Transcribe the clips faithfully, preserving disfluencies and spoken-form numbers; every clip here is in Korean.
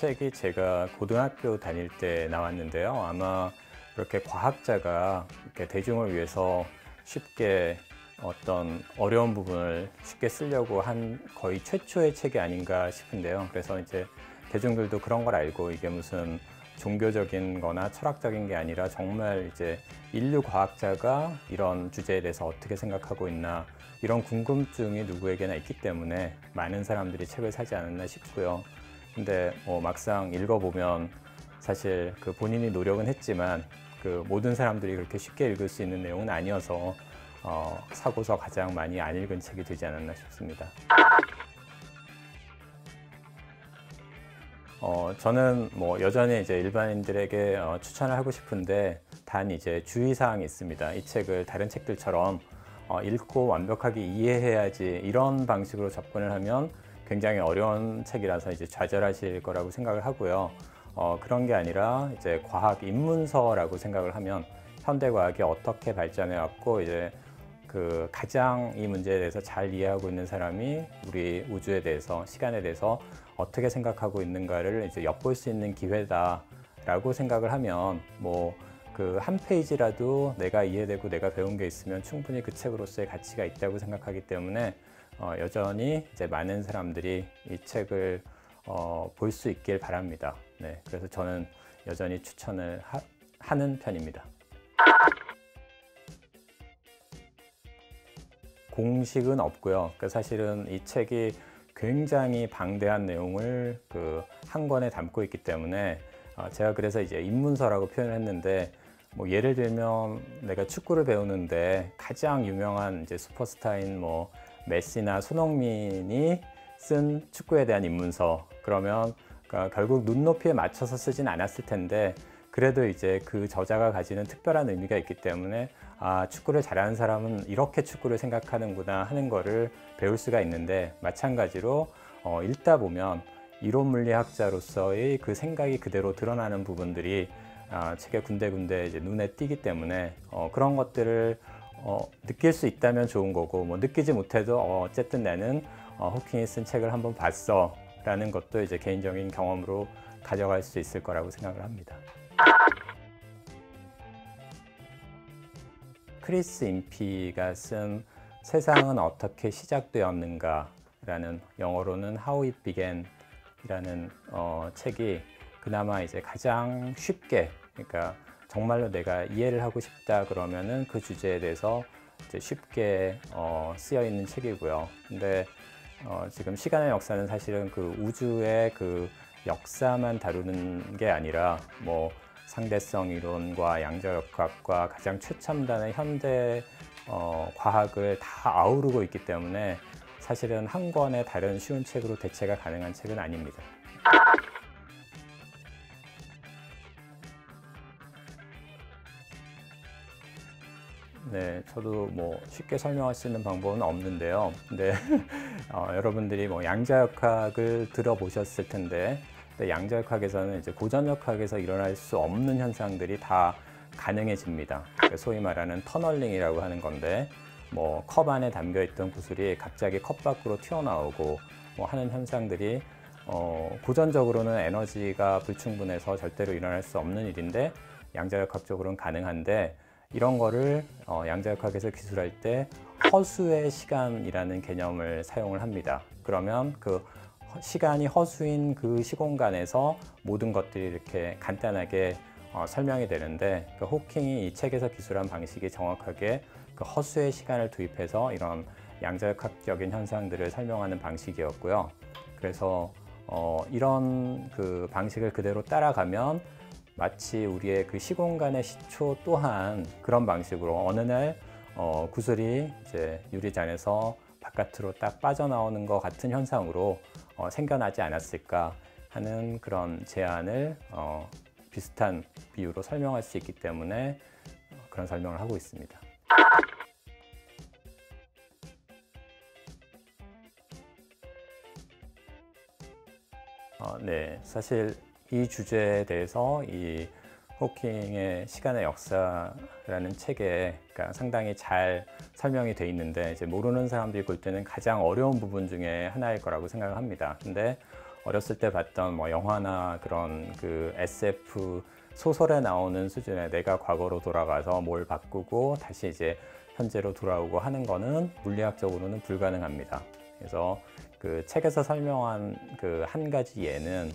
책이 제가 고등학교 다닐 때 나왔는데요. 아마 이렇게 과학자가 이렇게 대중을 위해서 쉽게 어떤 어려운 부분을 쉽게 쓰려고 한 거의 최초의 책이 아닌가 싶은데요. 그래서 이제 대중들도 그런 걸 알고 이게 무슨 종교적인 거나 철학적인 게 아니라 정말 이제 인류 과학자가 이런 주제에 대해서 어떻게 생각하고 있나 이런 궁금증이 누구에게나 있기 때문에 많은 사람들이 책을 사지 않았나 싶고요. 근데 뭐 막상 읽어보면 사실 그 본인이 노력은 했지만 그 모든 사람들이 그렇게 쉽게 읽을 수 있는 내용은 아니어서 어, 사고서 가장 많이 안 읽은 책이 되지 않았나 싶습니다. 어, 저는 뭐 여전히 이제 일반인들에게 어, 추천을 하고 싶은데 단 이제 주의사항이 있습니다. 이 책을 다른 책들처럼 어, 읽고 완벽하게 이해해야지 이런 방식으로 접근을 하면 굉장히 어려운 책이라서 이제 좌절하실 거라고 생각을 하고요. 어, 그런 게 아니라 이제 과학 입문서라고 생각을 하면 현대 과학이 어떻게 발전해 왔고 이제 그 가장 이 문제에 대해서 잘 이해하고 있는 사람이 우리 우주에 대해서 시간에 대해서 어떻게 생각하고 있는가를 이제 엿볼 수 있는 기회다라고 생각을 하면 뭐 그 한 페이지라도 내가 이해되고 내가 배운 게 있으면 충분히 그 책으로서의 가치가 있다고 생각하기 때문에 어, 여전히 이제 많은 사람들이 이 책을 어, 볼 수 있길 바랍니다. 네, 그래서 저는 여전히 추천을 하, 하는 편입니다. 공식은 없고요. 그 사실은 이 책이 굉장히 방대한 내용을 그 한 권에 담고 있기 때문에 어, 제가 그래서 이제 입문서라고 표현을 했는데 뭐 예를 들면 내가 축구를 배우는데 가장 유명한 이제 슈퍼스타인 뭐 메시나 손흥민이 쓴 축구에 대한 입문서 그러면 그러니까 결국 눈높이에 맞춰서 쓰진 않았을 텐데 그래도 이제 그 저자가 가지는 특별한 의미가 있기 때문에 아, 축구를 잘하는 사람은 이렇게 축구를 생각하는구나 하는 거를 배울 수가 있는데 마찬가지로 어, 읽다 보면 이론 물리학자로서의 그 생각이 그대로 드러나는 부분들이 아, 책에 군데군데 이제 눈에 띄기 때문에 어, 그런 것들을 어, 느낄 수 있다면 좋은 거고 뭐 느끼지 못해도 어, 어쨌든 나는 어, 호킹이 쓴 책을 한번 봤어 라는 것도 이제 개인적인 경험으로 가져갈 수 있을 거라고 생각을 합니다. 크리스 임피가 쓴 세상은 어떻게 시작되었는가 라는 영어로는 How It Began 이라는 어, 책이 그나마 이제 가장 쉽게 그러니까 정말로 내가 이해를 하고 싶다 그러면은 그 주제에 대해서 이제 쉽게 어, 쓰여 있는 책이고요. 근데 어, 지금 시간의 역사는 사실은 그 우주의 그 역사만 다루는 게 아니라 뭐 상대성 이론과 양자역학과 가장 최첨단의 현대 어, 과학을 다 아우르고 있기 때문에 사실은 한 권의 다른 쉬운 책으로 대체가 가능한 책은 아닙니다. 네, 저도 뭐 쉽게 설명할 수 있는 방법은 없는데요. 근데 어, 여러분들이 뭐 양자역학을 들어보셨을 텐데, 근데 양자역학에서는 이제 고전역학에서 일어날 수 없는 현상들이 다 가능해집니다. 그러니까 소위 말하는 터널링이라고 하는 건데, 뭐 컵 안에 담겨 있던 구슬이 갑자기 컵 밖으로 튀어나오고 뭐 하는 현상들이 어, 고전적으로는 에너지가 불충분해서 절대로 일어날 수 없는 일인데 양자역학적으로는 가능한데 이런 거를 어, 양자역학에서 기술할 때 허수의 시간이라는 개념을 사용을 합니다. 그러면 그 시간이 허수인 그 시공간에서 모든 것들이 이렇게 간단하게 어, 설명이 되는데 그 호킹이 이 책에서 기술한 방식이 정확하게 그 허수의 시간을 도입해서 이런 양자역학적인 현상들을 설명하는 방식이었고요. 그래서 어, 이런 그 방식을 그대로 따라가면 마치 우리의 그 시공간의 시초 또한 그런 방식으로 어느 날 어, 구슬이 이제 유리잔에서 바깥으로 딱 빠져나오는 것 같은 현상으로 어, 생겨나지 않았을까 하는 그런 제안을 어, 비슷한 비유로 설명할 수 있기 때문에 그런 설명을 하고 있습니다. 어, 네, 사실 이 주제에 대해서 이 호킹의 시간의 역사라는 책에 그러니까 상당히 잘 설명이 돼 있는데 이제 모르는 사람들이 볼 때는 가장 어려운 부분 중에 하나일 거라고 생각을 합니다. 근데 어렸을 때 봤던 뭐 영화나 그런 그 에스에프 소설에 나오는 수준의 내가 과거로 돌아가서 뭘 바꾸고 다시 이제 현재로 돌아오고 하는 거는 물리학적으로는 불가능합니다. 그래서 그 책에서 설명한 그 한 가지 예는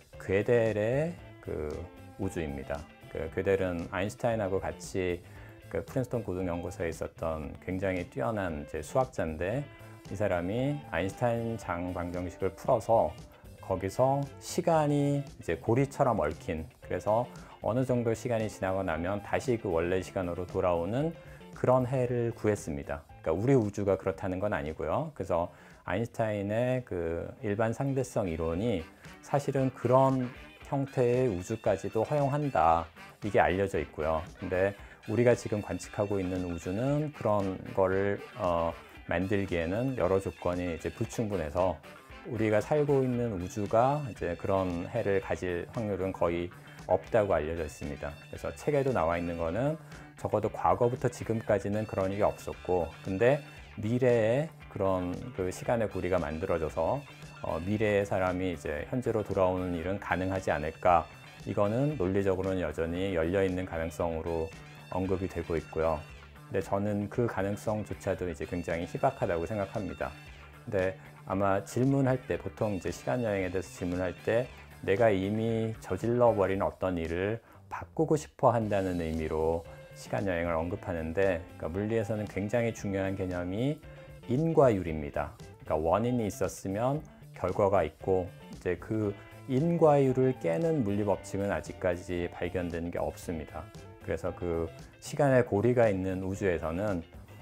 괴델의 그 우주입니다. 그 괴델은 아인슈타인하고 같이 그 프린스턴 고등연구소에 있었던 굉장히 뛰어난 이제 수학자인데, 이 사람이 아인슈타인 장 방정식을 풀어서 거기서 시간이 이제 고리처럼 얽힌, 그래서 어느 정도 시간이 지나고 나면 다시 그 원래 시간으로 돌아오는 그런 해를 구했습니다. 그러니까 우리 우주가 그렇다는 건 아니고요. 그래서 아인슈타인의 그 일반 상대성 이론이 사실은 그런 형태의 우주까지도 허용한다, 이게 알려져 있고요. 근데 우리가 지금 관측하고 있는 우주는 그런 거를 어, 만들기에는 여러 조건이 이제 불충분해서 우리가 살고 있는 우주가 이제 그런 해를 가질 확률은 거의 없다고 알려져 있습니다. 그래서 책에도 나와 있는 거는 적어도 과거부터 지금까지는 그런 일이 없었고, 근데 미래에 그런 그 시간의 고리가 만들어져서 어, 미래의 사람이 이제 현재로 돌아오는 일은 가능하지 않을까, 이거는 논리적으로는 여전히 열려있는 가능성으로 언급이 되고 있고요. 근데 저는 그 가능성조차도 이제 굉장히 희박하다고 생각합니다. 근데 아마 질문할 때, 보통 이제 시간 여행에 대해서 질문할 때 내가 이미 저질러 버린 어떤 일을 바꾸고 싶어 한다는 의미로 시간 여행을 언급하는데, 그러니까 물리에서는 굉장히 중요한 개념이 인과율입니다. 그러니까 원인이 있었으면 결과가 있고, 이제 그 인과율을 깨는 물리 법칙은 아직까지 발견된 게 없습니다. 그래서 그 시간의 고리가 있는 우주에서는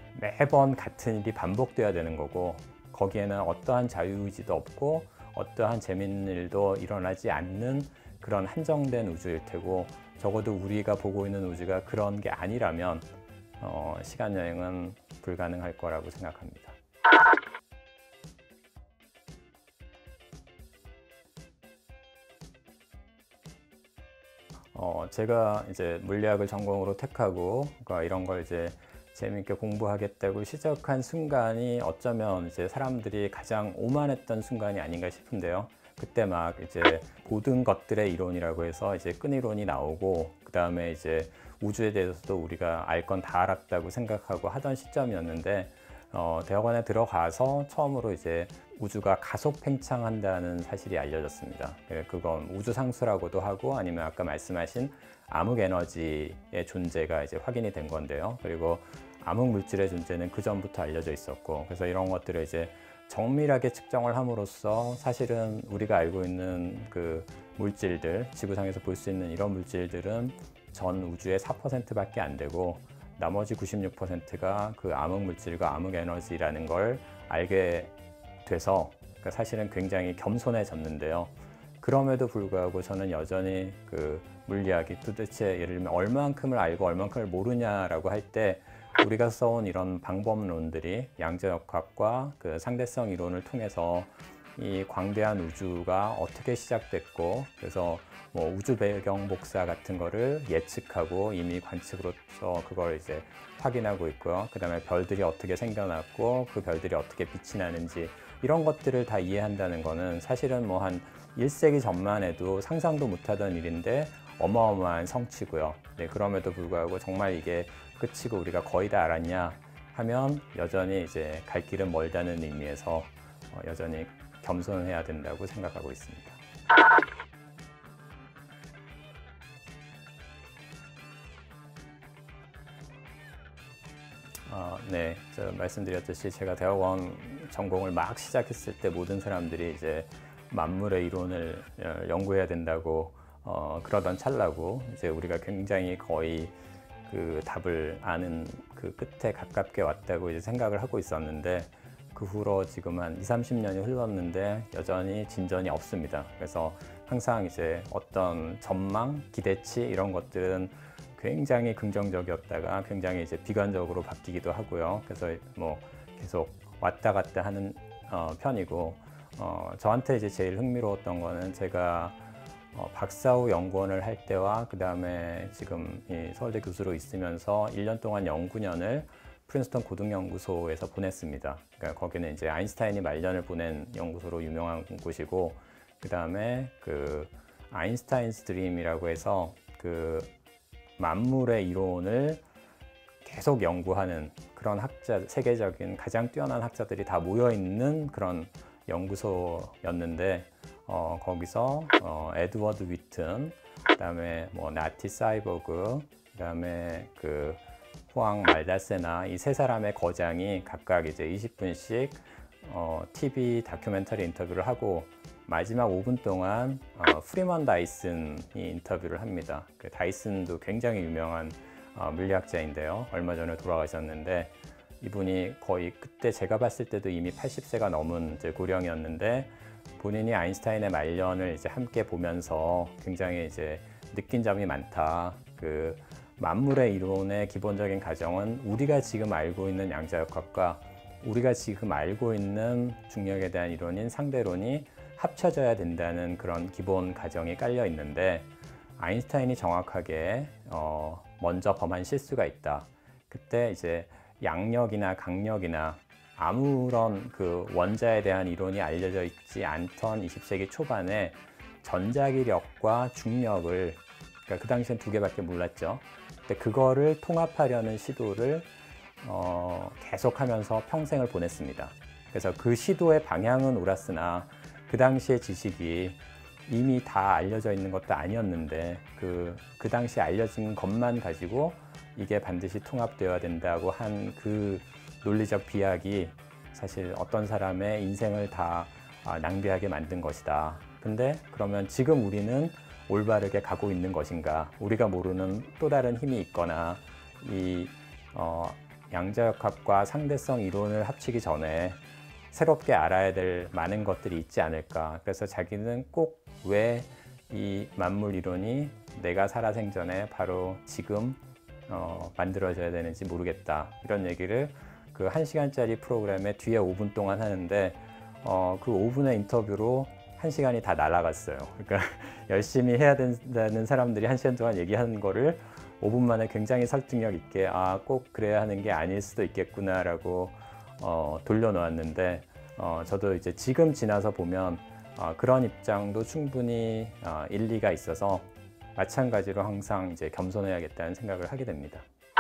매번 같은 일이 반복돼야 되는 거고, 거기에는 어떠한 자유의지도 없고 어떠한 재밌는 일도 일어나지 않는 그런 한정된 우주일 테고, 적어도 우리가 보고 있는 우주가 그런 게 아니라면 어, 시간 여행은 불가능할 거라고 생각합니다. 어, 제가 이제 물리학을 전공으로 택하고 그러니까 이런 걸 이제 재미있게 공부하겠다고 시작한 순간이 어쩌면 이제 사람들이 가장 오만했던 순간이 아닌가 싶은데요. 그때 막 이제 모든 것들의 이론이라고 해서 이제 끈이론이 나오고, 그 다음에 이제 우주에 대해서도 우리가 알 건 다 알았다고 생각하고 하던 시점이었는데, 어, 대학원에 들어가서 처음으로 이제 우주가 가속 팽창한다는 사실이 알려졌습니다. 그건 우주상수라고도 하고, 아니면 아까 말씀하신 암흑 에너지의 존재가 이제 확인이 된 건데요. 그리고 암흑 물질의 존재는 그 전부터 알려져 있었고, 그래서 이런 것들을 이제 정밀하게 측정을 함으로써 사실은 우리가 알고 있는 그 물질들, 지구상에서 볼 수 있는 이런 물질들은 전 우주의 사 퍼센트밖에 안 되고, 나머지 구십육 퍼센트가 그 암흑 물질과 암흑 에너지라는 걸 알게 돼서 그러니까 사실은 굉장히 겸손해졌는데요. 그럼에도 불구하고 저는 여전히 그 물리학이 도대체 예를 들면 얼만큼을 알고 얼만큼을 모르냐라고 할 때, 우리가 써온 이런 방법론들이 양자역학과 그 상대성 이론을 통해서 이 광대한 우주가 어떻게 시작됐고, 그래서 뭐 우주 배경 복사 같은 거를 예측하고 이미 관측으로서 그걸 이제 확인하고 있고요. 그 다음에 별들이 어떻게 생겨났고 그 별들이 어떻게 빛이 나는지, 이런 것들을 다 이해한다는 거는 사실은 뭐 한 일 세기 전만 해도 상상도 못하던 일인데 어마어마한 성취고요. 네, 그럼에도 불구하고 정말 이게 끝이고 우리가 거의 다 알았냐 하면 여전히 이제 갈 길은 멀다는 의미에서 어, 여전히 겸손해야 된다고 생각하고 있습니다. 어, 네, 저 말씀드렸듯이 제가 대학원 전공을 막 시작했을 때 모든 사람들이 이제 만물의 이론을 연구해야 된다고 어, 그러던 찰나고, 이제 우리가 굉장히 거의 그 답을 아는 그 끝에 가깝게 왔다고 이제 생각을 하고 있었는데, 그 후로 지금 한 이삼십 년이 흘렀는데 여전히 진전이 없습니다. 그래서 항상 이제 어떤 전망, 기대치 이런 것들은 굉장히 긍정적이었다가 굉장히 이제 비관적으로 바뀌기도 하고요. 그래서 뭐 계속 왔다 갔다 하는 어, 편이고, 어, 저한테 이제 제일 흥미로웠던 거는 제가 어, 박사 후 연구원을 할 때와 그 다음에 지금 이 서울대 교수로 있으면서 일 년 동안 연구년을 프린스턴 고등연구소에서 보냈습니다. 그러니까 거기는 이제 아인슈타인이 말년을 보낸 연구소로 유명한 곳이고, 그 다음에 그 아인슈타인스 드림이라고 해서 그 만물의 이론을 계속 연구하는 그런 학자, 세계적인 가장 뛰어난 학자들이 다 모여 있는 그런 연구소였는데, 어, 거기서 어, 에드워드 위튼, 그다음에 뭐 나티 사이버그, 그다음에 그 후앙 말다세나, 이 세 사람의 거장이 각각 이제 이십 분씩 어, 티비 다큐멘터리 인터뷰를 하고, 마지막 오 분 동안 어, 프리먼 다이슨이 인터뷰를 합니다. 그 다이슨도 굉장히 유명한 어, 물리학자인데요. 얼마 전에 돌아가셨는데, 이분이 거의 그때 제가 봤을 때도 이미 팔십 세가 넘은 이제 고령이었는데, 본인이 아인슈타인의 말년을 이제 함께 보면서 굉장히 이제 느낀 점이 많다. 그 만물의 이론의 기본적인 가정은 우리가 지금 알고 있는 양자역학과 우리가 지금 알고 있는 중력에 대한 이론인 상대론이 합쳐져야 된다는 그런 기본 가정이 깔려 있는데, 아인슈타인이 정확하게 어 먼저 범한 실수가 있다. 그때 이제 양력이나 강력이나 아무런 그 원자에 대한 이론이 알려져 있지 않던 이십 세기 초반에 전자기력과 중력을, 그러니까 그 당시엔 두 개밖에 몰랐죠. 근데 그거를 통합하려는 시도를 어 계속하면서 평생을 보냈습니다. 그래서 그 시도의 방향은 옳았으나 그 당시의 지식이 이미 다 알려져 있는 것도 아니었는데, 그, 그 당시 알려진 것만 가지고 이게 반드시 통합되어야 된다고 한 그 논리적 비약이 사실 어떤 사람의 인생을 다 낭비하게 만든 것이다. 근데 그러면 지금 우리는 올바르게 가고 있는 것인가? 우리가 모르는 또 다른 힘이 있거나, 이 어, 양자역학과 상대성 이론을 합치기 전에 새롭게 알아야 될 많은 것들이 있지 않을까. 그래서 자기는 꼭 왜 이 만물 이론이 내가 살아생전에 바로 지금 어, 만들어져야 되는지 모르겠다. 이런 얘기를 그 한 시간짜리 프로그램에 뒤에 오 분 동안 하는데, 어, 그 오 분의 인터뷰로 한 시간이 다 날아갔어요. 그러니까 열심히 해야 된다는 사람들이 한 시간 동안 얘기하는 거를 오 분 만에 굉장히 설득력 있게, 아, 꼭 그래야 하는 게 아닐 수도 있겠구나라고 어, 돌려놓았는데, 어, 저도 이제 지금 지나서 보면 어, 그런 입장도 충분히 어, 일리가 있어서 마찬가지로 항상 이제 겸손해야겠다는 생각을 하게 됩니다.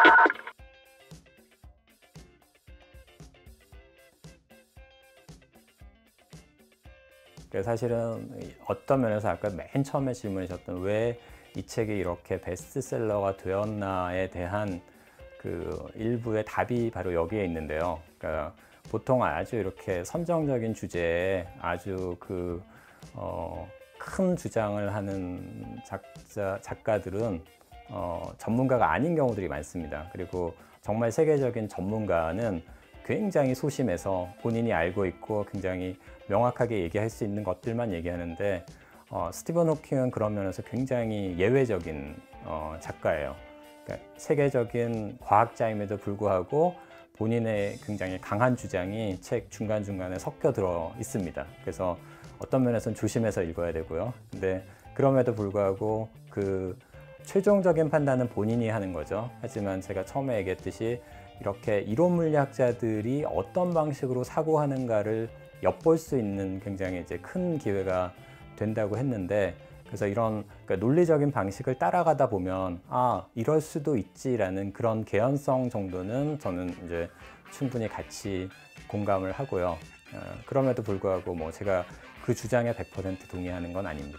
사실은 어떤 면에서 아까 맨 처음에 질문하셨던 왜 이 책이 이렇게 베스트셀러가 되었나에 대한 그 일부의 답이 바로 여기에 있는데요. 그러니까 보통 아주 이렇게 선정적인 주제에 아주 그 어, 큰 주장을 하는 작자, 작가들은 어, 전문가가 아닌 경우들이 많습니다. 그리고 정말 세계적인 전문가는 굉장히 소심해서 본인이 알고 있고 굉장히 명확하게 얘기할 수 있는 것들만 얘기하는데, 어, 스티븐 호킹은 그런 면에서 굉장히 예외적인 어, 작가예요. 그러니까 세계적인 과학자임에도 불구하고 본인의 굉장히 강한 주장이 책 중간중간에 섞여 들어 있습니다. 그래서 어떤 면에서는 조심해서 읽어야 되고요. 근데 그럼에도 불구하고 그 최종적인 판단은 본인이 하는 거죠. 하지만 제가 처음에 얘기했듯이 이렇게 이론 물리학자들이 어떤 방식으로 사고하는가를 엿볼 수 있는 굉장히 이제 큰 기회가 된다고 했는데, 그래서 이런 그러니까 논리적인 방식을 따라가다 보면 아, 이럴 수도 있지라는 그런 개연성 정도는 저는 이제 충분히 같이 공감을 하고요. 어, 그럼에도 불구하고 뭐 제가 그 주장에 백 퍼센트 동의하는 건 아닙니다.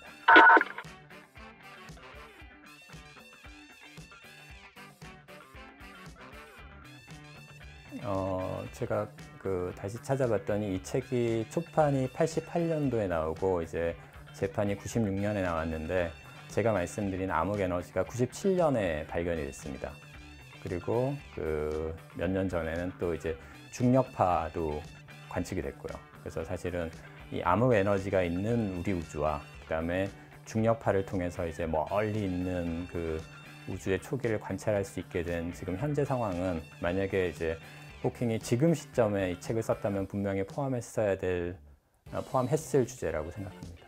어, 제가 그 다시 찾아봤더니 이 책이 초판이 팔십팔 년도에 나오고 이제 재판이 구십육 년에 나왔는데, 제가 말씀드린 암흑 에너지가 구십칠 년에 발견이 됐습니다. 그리고 그 몇 년 전에는 또 이제 중력파도 관측이 됐고요. 그래서 사실은 이 암흑 에너지가 있는 우리 우주와 그다음에 중력파를 통해서 이제 멀리 있는 그 우주의 초기를 관찰할 수 있게 된 지금 현재 상황은, 만약에 이제 호킹이 지금 시점에 이 책을 썼다면 분명히 포함했어야 될, 포함했을 주제라고 생각합니다.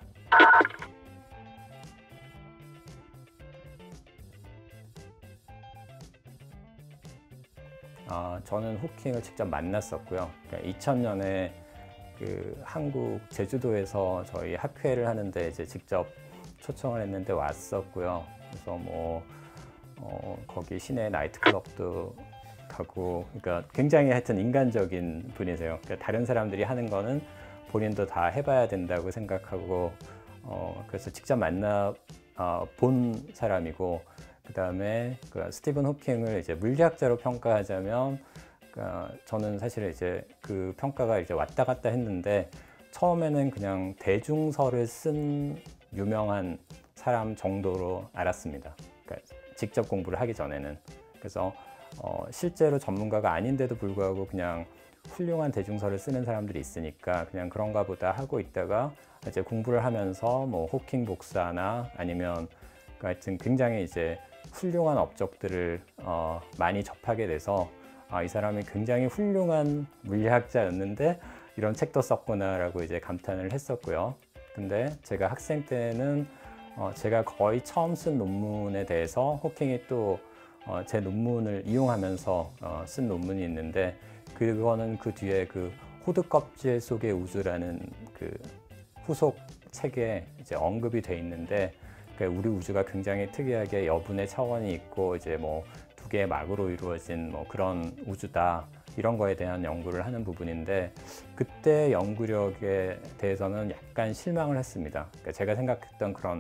어, 저는 호킹을 직접 만났었고요. 그러니까 이천 년에 그 한국 제주도에서 저희 학회를 하는데 이제 직접 초청을 했는데 왔었고요. 그래서 뭐 어, 거기 시내 나이트클럽도 가고, 그러니까 굉장히 하여튼 인간적인 분이세요. 그러니까 다른 사람들이 하는 거는 본인도 다 해봐야 된다고 생각하고, 어, 그래서 직접 만나 어, 본 사람이고, 그 다음에 그 스티븐 호킹을 이제 물리학자로 평가하자면, 그러니까 저는 사실 이제 그 평가가 이제 왔다 갔다 했는데, 처음에는 그냥 대중서를 쓴 유명한 사람 정도로 알았습니다. 그러니까 직접 공부를 하기 전에는. 그래서 어, 실제로 전문가가 아닌데도 불구하고 그냥 훌륭한 대중서를 쓰는 사람들이 있으니까 그냥 그런가 보다 하고 있다가 이제 공부를 하면서 뭐 호킹 복사나 아니면 그 하여튼 굉장히 이제 훌륭한 업적들을 어, 많이 접하게 돼서 아, 이 사람이 굉장히 훌륭한 물리학자였는데 이런 책도 썼구나라고 이제 감탄을 했었고요. 근데 제가 학생 때는 어, 제가 거의 처음 쓴 논문에 대해서 호킹이 또 어, 제 논문을 이용하면서 어, 쓴 논문이 있는데, 그거는 그 뒤에 그 호두 껍질 속의 우주라는 그 후속 책에 이제 언급이 돼 있는데, 그러니까 우리 우주가 굉장히 특이하게 여분의 차원이 있고 이제 뭐 두 개의 막으로 이루어진 뭐 그런 우주다, 이런 거에 대한 연구를 하는 부분인데, 그때 연구력에 대해서는 약간 실망을 했습니다. 그러니까 제가 생각했던 그런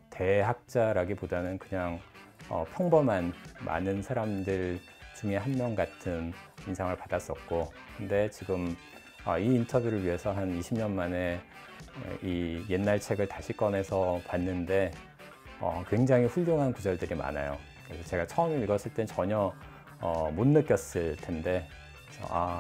대학자라기보다는 그냥 어, 평범한 많은 사람들 중에 한 명 같은 인상을 받았었고, 근데 지금 어, 이 인터뷰를 위해서 한 이십 년 만에 이 옛날 책을 다시 꺼내서 봤는데 어, 굉장히 훌륭한 구절들이 많아요. 그래서 제가 처음 읽었을 땐 전혀 어, 못 느꼈을 텐데, 그래서 아,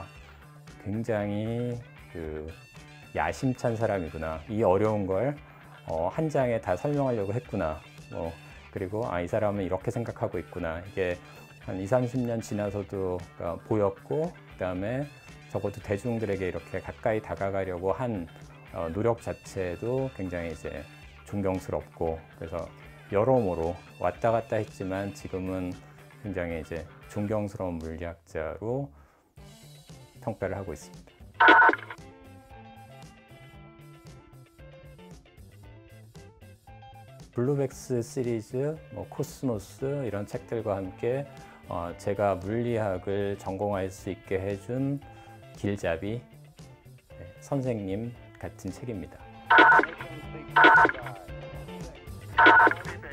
굉장히 그 야심찬 사람이구나. 이 어려운 걸 어, 한 장에 다 설명하려고 했구나. 뭐, 그리고 아, 이 사람은 이렇게 생각하고 있구나. 이게 한 이삼십 년 지나서도 그러니까 보였고, 그 다음에 적어도 대중들에게 이렇게 가까이 다가가려고 한 어, 노력 자체도 굉장히 이제 존경스럽고, 그래서 여러모로 왔다 갔다 했지만 지금은 굉장히 이제 존경스러운 물리학자로 평가를 하고 있습니다. 블루백스 시리즈, 뭐 코스모스 이런 책들과 함께 어, 제가 물리학을 전공할 수 있게 해준 길잡이, 네, 선생님 같은 책입니다.